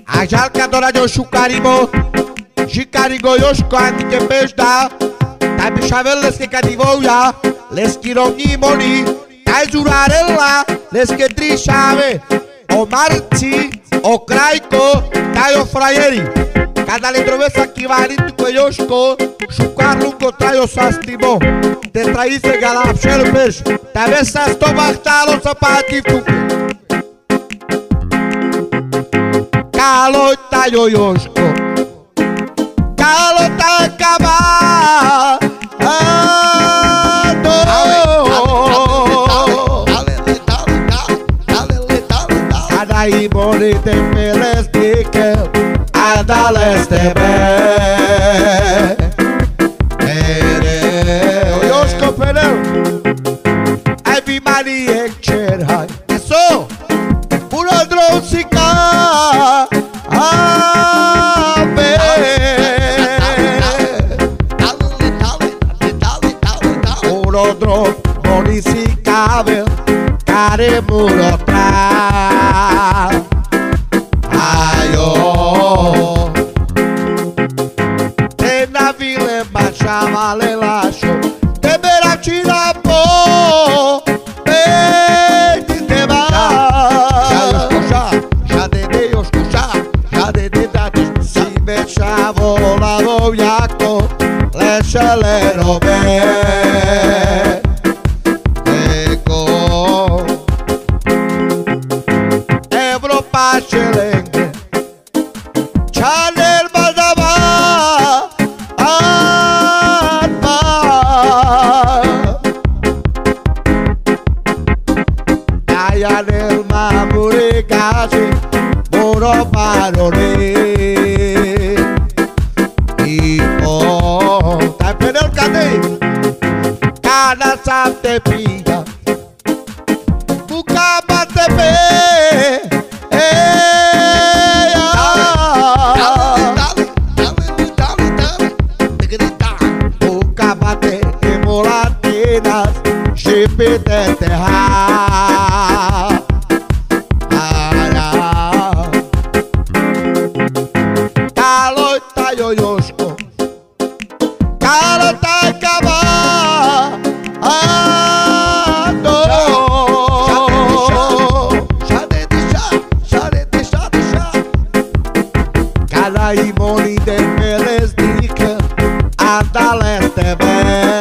Ajalka do radiošu Karibo, Žikarigo Joško Antike Pešda, taj bi šavel leske kadivouja, leski rovní moni, taj zurarella, leske tri šave, o Marci, o Krajko, taj o frajeri. Cada le trovesa kivariti cu Joško, šukar lungo trajo sastimo, te traise galap šelpeš, ta vesa stomach talo sapati fuke. Calota Joško, calota kama, Cada imoni de pelestike, adales tebe. Joško Penel, ai vi mani ekčerhaj, eso, puro drosika. Drog, bonisi kabel, care muro tra. Ajo, te navile baciavale lascio, te beracina po, ti te va. Žade de dati, si bećavo lavovjako, lešele robe. Çelenge Çaner badava Atma Dayanel mamure gazi Moro parore I o Tapenel kade Kana sante pilla Buka batepe Pite terra, calota Joško, calota kama, cada imoni de pelestike, andale tebe.